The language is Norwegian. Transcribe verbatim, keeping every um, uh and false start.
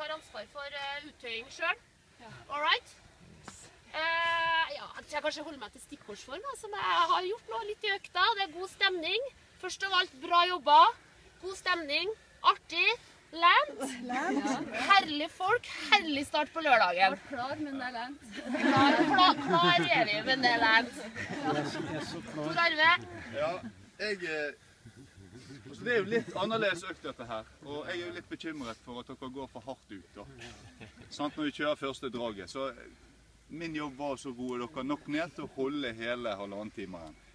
tar ansvar for uh, uttøying selv. All right? Uh, ja, jeg kanskje holder meg til stikkordsform, da, som jeg har gjort nå litt i økta. Det er god stemning. Først av alt, bra jobba. God stemning. Artig. Lent. Ja. Herlig folk. Herlig start på lørdagen. Klar, men det er lent. Klar, klar, klar er vi, men det er lent. Tor Arve? Ja, jeg... Altså, det er jo litt annerledes økt dette her, og jeg er jo litt bekymret for at dere går for hardt ut da. Sant, når vi kjører første draget, så min jobb var så god, dere nok ned til å holde hele halvannen timeren.